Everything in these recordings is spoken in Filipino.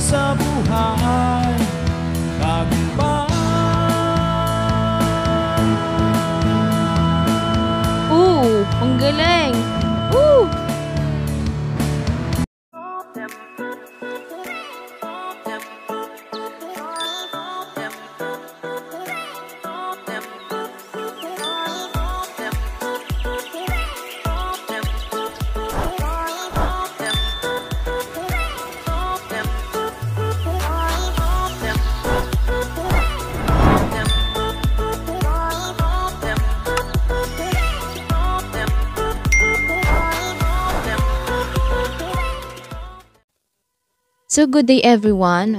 sa buhay. Tagumpay. Ang galing! Woo! So, good day everyone.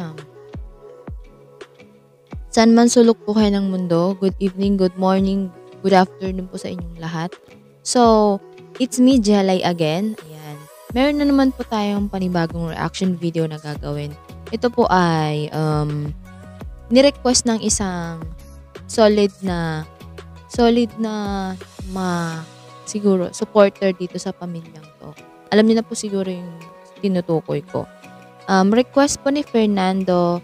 Saan man sulok po kayo ng mundo, good evening, good morning, good afternoon po sa inyong lahat. So, it's me, Jelay again. Ayan. Meron na naman po tayong panibagong reaction video na gagawin. Ito po ay ni-request ng isang solid na siguro supporter dito sa pamilyang to. Alam niyo na po siguro yung tinutukoy ko. Request po ni Fernando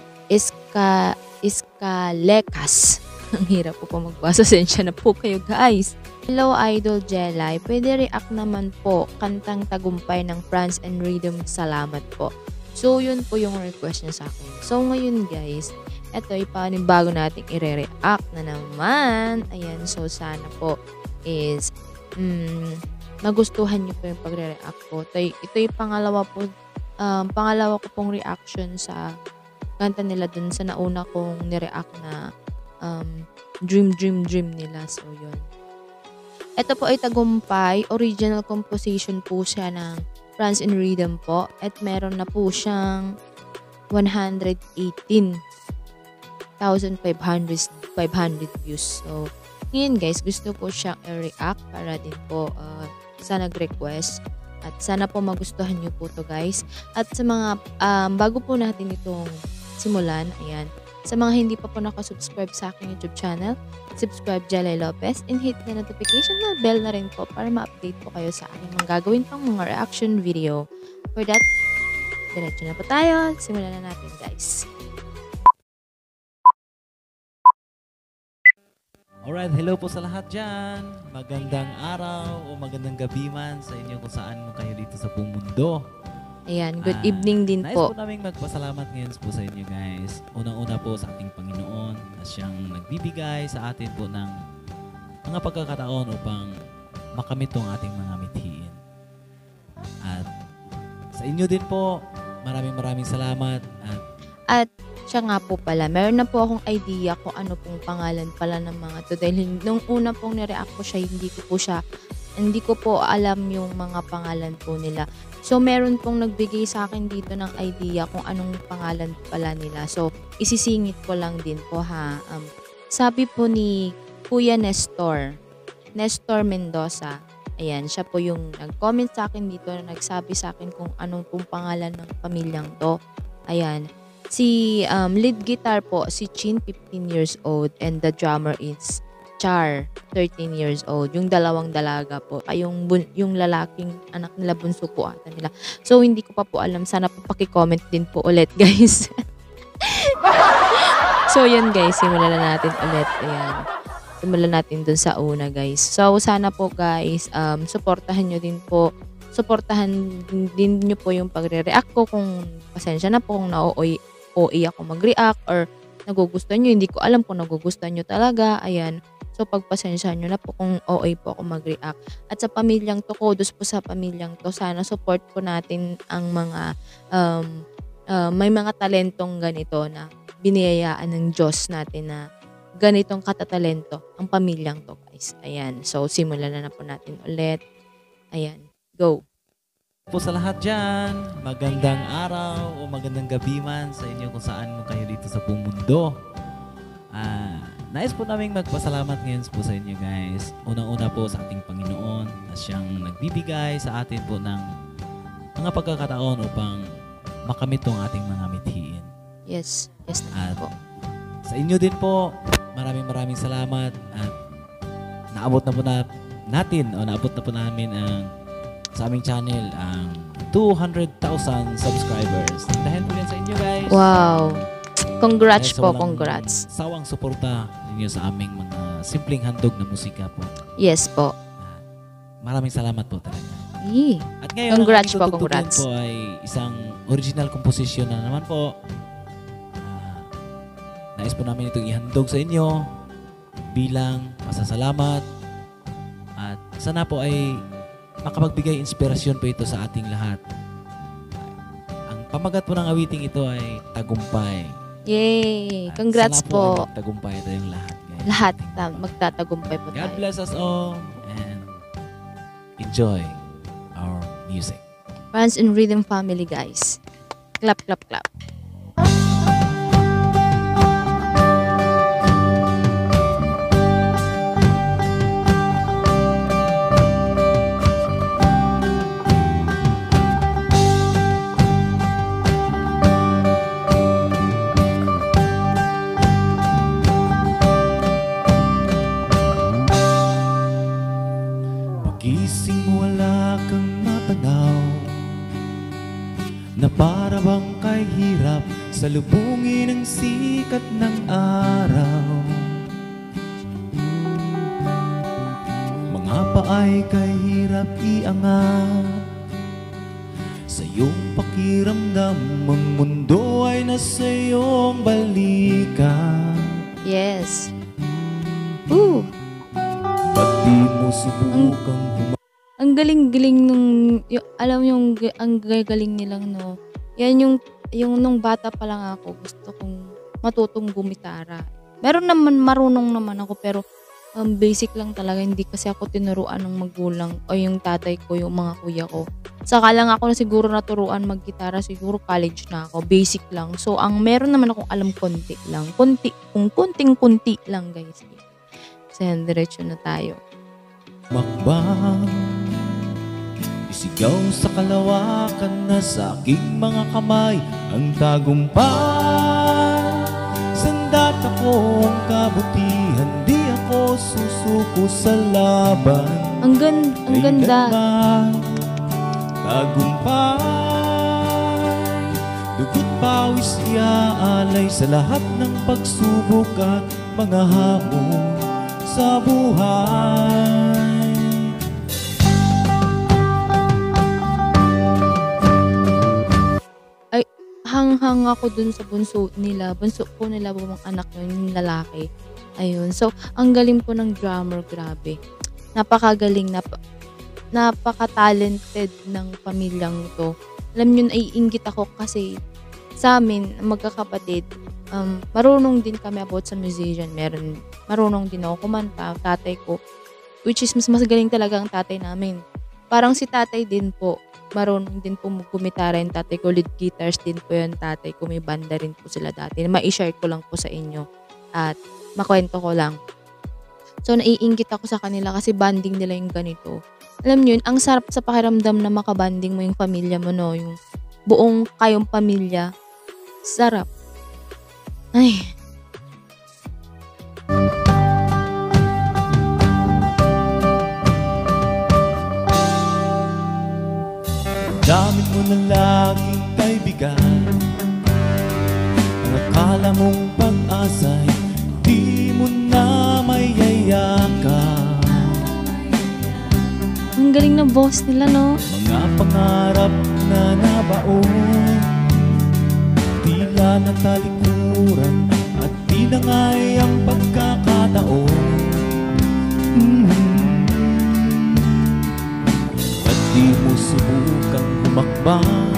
Iscalekas. Ang hirap po magbasa. Sensya na po kayo guys. Hello Idol Jelay. Pwede react naman po kantang Tagumpay ng FRANZRHYTHM. Salamat po. So yun po yung request niya sa akin. So ngayon guys, ito ay panibago nating i-react na naman. Ayan, so sana po is nagustuhan niyo po yung pagre-react ko. Ito yung pangalawa ko pong reaction sa kanta nila dun sa nauna kong nireact na Dream nila. So, yun. Ito po ay Tagumpay. Original composition po siya ng FRANZRHYTHM po. At meron na po siyang 118,500 views. So, ngayon guys, gusto ko siyang i-react para din po sa nag-request. At sana po magustuhan nyo po to guys. At sa mga bago po natin itong simulan, ayan. Sa mga hindi pa po nakasubscribe sa aking YouTube channel, subscribe Jelay Lopez and hit the notification bell na rin po para ma-update po kayo sa aking mga gagawin pang mga reaction video. For that, diretso na po tayo. Simulan na natin guys. Alright, hello po sa lahat dyan. Magandang araw o magandang gabi man sa inyo kung saan mo kayo dito sa buong mundo. Ayan, good evening din nais po. Nais po namin magpasalamat ngayon po sa inyo guys. Unang-una po sa ating Panginoon na siyang nagbibigay sa atin po ng mga pagkakataon upang makamit ang ating mga mithiin. At sa inyo din po, maraming salamat. At siya nga po pala, meron na po akong idea kung ano pong pangalan pala ng mga to. Dahil nung una pong nireact ko siya, hindi ko po alam yung mga pangalan po nila. So, meron pong nagbigay sa akin dito ng idea kung anong pangalan pala nila. So, isisingit ko lang din po ha. Sabi po ni Kuya Nestor Mendoza. Ayan, siya po yung nag-comment sa akin dito na nagsabi sa akin kung anong pong pangalan ng pamilyang to. Ayan. Si lead guitar po, si Chen, 15 years old. And the drummer is Char, 13 years old. Yung dalawang dalaga po. Ay, yung lalaking anak nila, bunso po ata nila. So, hindi ko pa po alam. Sana po paki-comment din po ulit, guys. So, yun guys. Simulan na natin ulit. Ayan. Simulan natin dun sa una, guys. So, sana po guys, supportahan nyo din po. Supportahan din nyo po yung pagre-react ko. Kung pasensya na po kung OA ako mag-react or nagugustuhan nyo. Hindi ko alam kung nagugustuhan nyo talaga. Ayan. So, pagpasensya nyo na po kung OA po ako mag-react. At sa pamilyang to, kudos po sa pamilyang to. Sana support po natin ang mga may mga talentong ganito na biniyayaan ng Diyos natin na ganitong katatalento ang pamilyang to, guys. Ayan. So, simulan na po natin ulit. Ayan. Go. Po sa lahat dyan, magandang araw o magandang gabi man sa inyo kung saan mo kayo dito sa buong mundo. Nais po namin magpasalamat ngayon po sa inyo guys. Unang-una po sa ating Panginoon na siyang nagbibigay sa atin po ng mga pagkakataon upang makamit ang ating mga mithiin. Yes. Yes at po. Sa inyo din po, maraming salamat at naabot na po namin ang sa aming channel ang 200,000 subscribers. Dahil po yan sa inyo, guys. Wow. Congrats Dahil sa po, walang congrats. sawang suporta ninyo sa aming mga simpleng handog na musika po. Yes po. Maraming salamat po talaga. At ngayon, Congrats ang po, aking tutugtugin congrats. po ay isang original composition na naman po. Nais po namin itong ihandog sa inyo bilang pasasalamat at sana po ay makapagbigay inspirasyon po ito sa ating lahat. Ang pamagat po ng awiting ito ay Tagumpay. Yay! At Congrats sana po. ay magtagumpay tayong lahat, guys. Lahat magtatagumpay po God tayo. bless us all and enjoy our music. FRANZRHYTHM family, guys. Clap, clap, clap. Pagising wala kang matanaw na para bang kay hirap salubungin ang sikat ng araw. Mga paay kay hirap iangat sa iyong pakiramdam, ang mundo ay nasa iyong balikat. Yes. Ooh. Ba't di mo subukang Ang galing-galing nung, alam yung, ang galing nilang, no. Yan yung nung bata pa lang ako, gusto kong matutong gumitara. Meron naman, marunong naman ako, pero basic lang talaga. Hindi kasi ako tinuruan ng magulang o yung tatay ko, yung mga kuya ko. Saka lang ako na siguro naturuan maggitara, siguro college na ako. Basic lang. So, ang meron naman akong alam, konti lang. Kung kunting-kunti lang, guys. So, yan, diretso na tayo. makbang, isigaw sa kalawakan na sa aking mga kamay ang tagumpay. Sandat ako ang kabutihan, di ako susuko sa laban. Ang ganda. Kailanman tagumpay, dugot pawis iaalay sa lahat ng pagsubok at mga hamon sa buhay. Ay, hanghang ako dun sa bunso nila. Bunso ko nila bumang anak yun, yung lalaki. Ayun. So, ang galing po ng drummer, grabe. Napakagaling, napaka-talented ng pamilyang ito. Alam nyo, naiinggit ako kasi sa amin, magkakapatid, marunong din kami about sa musician. Marunong din ako kumanta, tatay ko. Which is, mas galing talaga ang tatay namin. Parang si tatay din po, marunong din po gumitara yung tatay ko. Lead guitars din po yung tatay ko. May banda rin po sila dati. Ma-share ko lang po sa inyo. At makwento ko lang. So, naiinggit ako sa kanila kasi banding nila yung ganito. Alam nyo yun, ang sarap sa pakiramdam na makabanding mo yung pamilya mo, no? Yung buong kayong pamilya. Sarap. Ay. Damit mo na laging kaibigan, ang akala mong pag-asa'y di mo na mayayakap. Ang galing ng boss nila, no? Mga pangarap na nabaon, tila natalikuran at tinangay ang pagkakataon. At di mo subukang humakbang,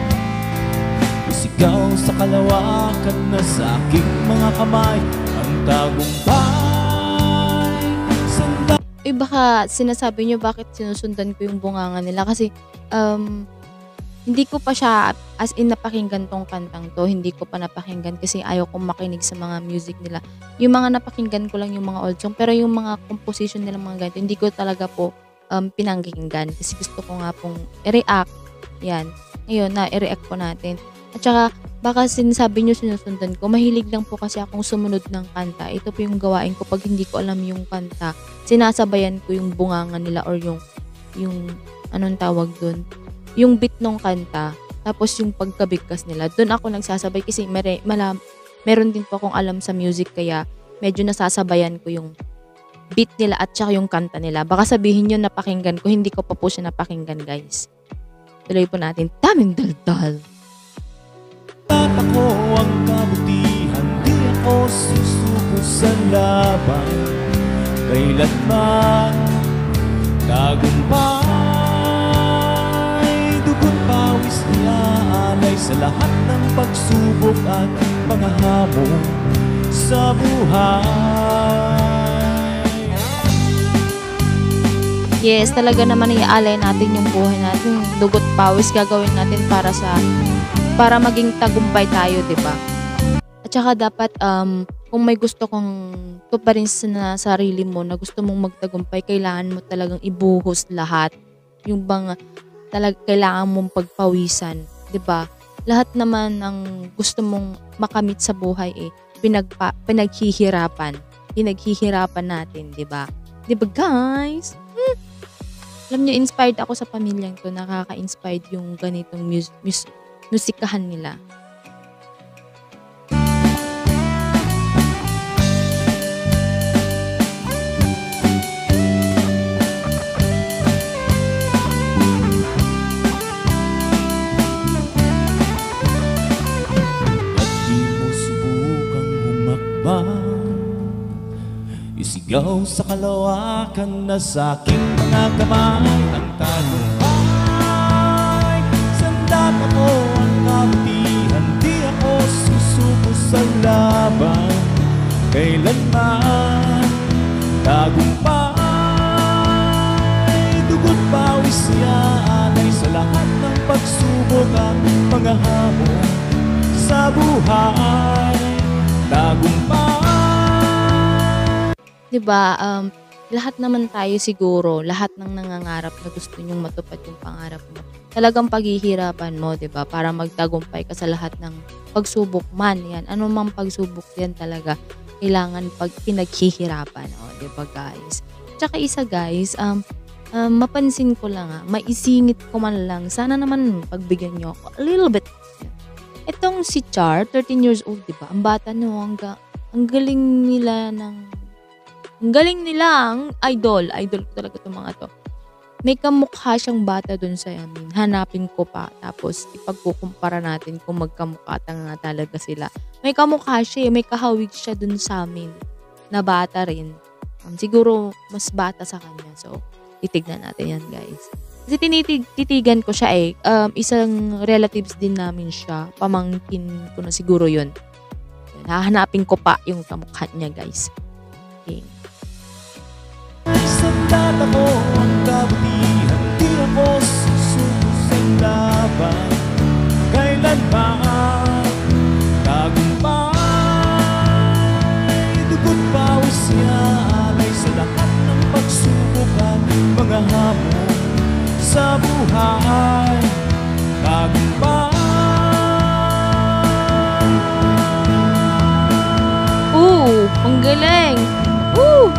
isigaw sa kalawakan na sa aking mga kamay ang tagumpay. Eh, baka sinasabi nyo bakit sinusundan ko yung bunganga nila kasi hindi ko pa siya as in napakinggan tong kantang to. Hindi ko pa napakinggan kasi ayaw kong makinig sa mga music nila. Yung mga napakinggan ko lang yung mga old song, pero yung mga composition nila mga ganito, hindi ko talaga po pinangkinggan kasi gusto ko nga pong i-react. Yan. Ngayon, na-i-react po natin. At saka, baka sinasabi nyo sinusundan ko, mahilig lang po kasi akong sumunod ng kanta. Ito po yung gawain ko pag hindi ko alam yung kanta. Sinasabayan ko yung bunganga nila or yung anong tawag dun? yung beat ng kanta, tapos yung pagkabigkas nila, doon ako nagsasabay kasi meron din po akong alam sa music kaya medyo nasasabayan ko yung beat nila at saka yung kanta nila. Baka sabihin nyo napakinggan ko, hindi ko pa po siya napakinggan, guys. Tuloy po natin, daming daldal. At ako ang kabutihan, di ako susuko sa laban. Kailanman tagumpay, dugo't pawis niaalay sa lahat ng pagsubok at mga hamon sa buhay. Yes, talaga naman iaalay natin yung buhay natin. Dugo't pawis gagawin natin para maging tagumpay tayo, 'di ba? At saka dapat kung may gusto kong tuparin sa sarili mo na gusto mong magtagumpay, kailangan mo talagang ibuhos lahat. Yung bang kailangan mong pagpawisan, 'di ba? Lahat naman ng gusto mong makamit sa buhay pinaghihirapan natin, 'di ba? 'Di ba, guys? Alam niyo, inspired ako sa pamilyang to. Nakaka-inspired yung ganitong musikahan nila. At di mo subukang humakbang, isigaw sa kalawakan na sa aking mga kamay ang tagumpay. Sandat ako ang kabutihan, di ako susuko sa laban. Kailanman tagumpay, dugo't pawis niaalay sa lahat ng pagsubok at mga hamon sa buhay. Tagumpay. Diba, lahat naman tayo siguro, lahat ng nangangarap na gusto nyong matupad yung pangarap mo, talagang paghihirapan mo, diba, para magtagumpay ka sa lahat ng pagsubok man yan. Ano mang pagsubok yan talaga, kailangan pinaghihirapan, diba, guys? Tsaka isa, guys, mapansin ko lang, maisingit ko man lang, sana naman pagbigyan nyo ako a little bit. Itong si Char, 13 years old, diba, ang bata no, ang galing nila ang idol ko talaga itong mga to. May kamukha siyang bata dun sa amin. Hanapin ko pa. Tapos, ipagkukumpara natin kung magkamukha nga talaga sila. May kamukha siya, may kahawig siya dun sa amin. Na bata rin. Siguro, mas bata sa kanya. So, titignan natin yan, guys. Kasi titigan ko siya isang relatives din namin siya. Pamangkin ko na siguro yun. Hahanapin ko pa yung kamukha niya, guys. Okay. Sandat ako ang kabutihan, di ako susuko sa laban. Kailanman tagumpay, dugo't pawis niaalay sa lahat ng pagsubok at mga hamon sa buhay. Tagumpay. Ang galing! Woo!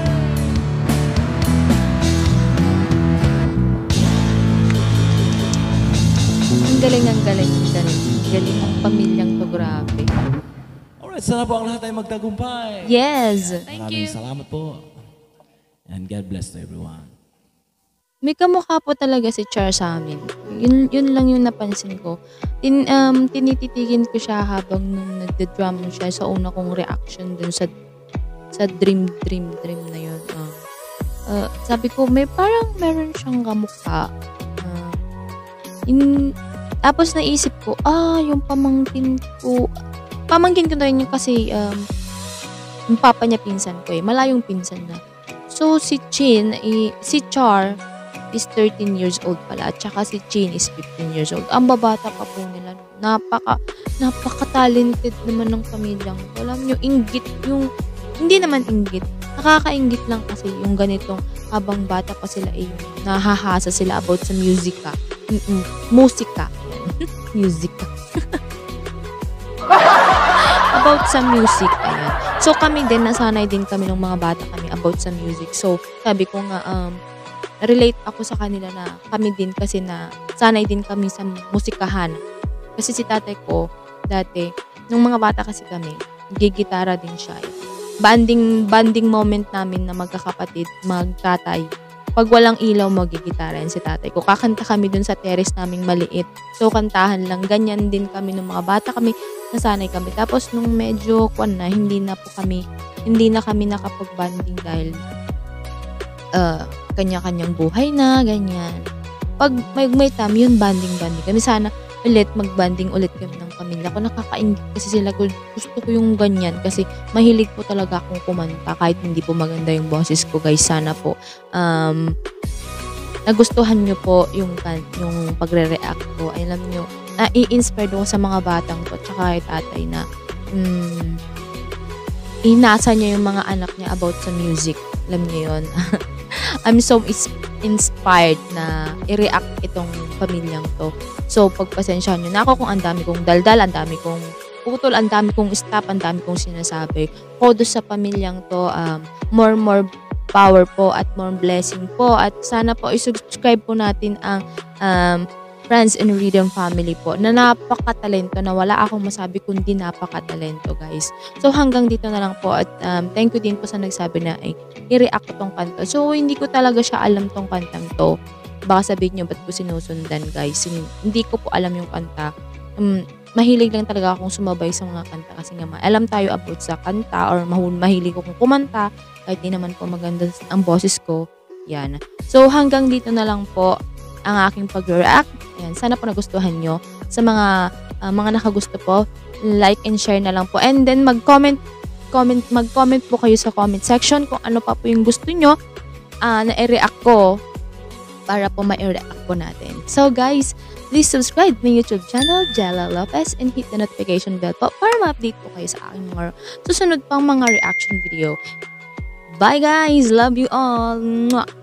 Ang galing ang pamilyang to, grabe. Alright, sana po ang lahat ay magtagumpay. Yes! Maraming salamat po. And God bless to everyone. May kamukha po talaga si Char sa amin. Yun lang yung napansin ko. Tinititigin ko siya habang nung nagda-drum siya sa una kong reaction dun sa dream na yun. Sabi ko, parang meron siyang kamukha. Tapos naisip ko, yung pamangkin ko na rin yun kasi yung papa niya pinsan ko malayong pinsan na. So si Char is 13 years old pala at saka si Chen is 15 years old. Ang babata pa po nila. Napaka-talented naman ng pamilyang. Alam nyo, hindi naman inggit. Nakaka-inggit lang kasi yung ganitong habang bata pa sila nahahasa sila about sa musika. Musika. Musika. About sa music. Ayan. So kami din, nasanay din kami ng mga bata kami about sa music. So sabi ko nga, relate ako sa kanila na kami din kasi na sanay din kami sa musikahan. Kasi si tatay ko, dati, nung mga bata kasi kami, gigitara din siya. Banding moment namin na magkakapatid, magtatay. Pag walang ilaw, magigitara yan si tatay ko. Kakanta kami dun sa terrace naming maliit. So, kantahan lang. Ganyan din kami nung mga bata kami, nasanay kami. Tapos, nung medyo, hindi na kami nakapag-banding dahil kanya-kanyang buhay na, ganyan. Pag may time, yun, banding kami. Sana, ulit, mag-banding ulit kami ng pamilya ko. Nakakaingit kasi sila. Gusto ko yung ganyan kasi mahilig po talaga akong kumanta kahit hindi po maganda yung boses ko, guys. Sana po nagustuhan nyo po yung pagre-react ko. Alam nyo, i-inspired ako sa mga batang ko tsaka kay tatay na inasa niya yung mga anak niya about sa music. Alam niyo yun. I'm so inspired na i-react itong pamilyang to. So, pagpasensyahan nyo na ako kung ang dami kong daldal, ang dami kong putol, ang dami kong stop, ang dami kong sinasabi. Kodo sa pamilyang to, more power po at more blessing po. At sana po i-subscribe po natin ang FRANZRHYTHM family po na napakatalento na wala akong masabi kundi napakatalento, guys. So, hanggang dito na lang po at thank you din po sa nagsabi na i-react ko tong kanta. So, hindi ko talaga siya alam tong kantang to. Baka sabihin nyo, ba't ko sinusundan, guys? Hindi ko po alam yung kanta. Mahilig lang talaga akong sumabay sa mga kanta kasi nga alam tayo about sa kanta or mahilig akong kumanta kahit di naman po maganda ang boses ko. Yan. So, hanggang dito na lang po ang aking pag-react. Ayan, sana po nagustuhan nyo. Sa mga nakagusto po, like and share na lang po. And then, mag-comment po kayo sa comment section kung ano pa po yung gusto nyo na i-react ko para po ma-react po natin. So, guys, please subscribe to my YouTube channel, Jella Lopez, and hit the notification bell po para ma-update po kayo sa aking mga susunod pang mga reaction video. Bye, guys! Love you all! Mwah!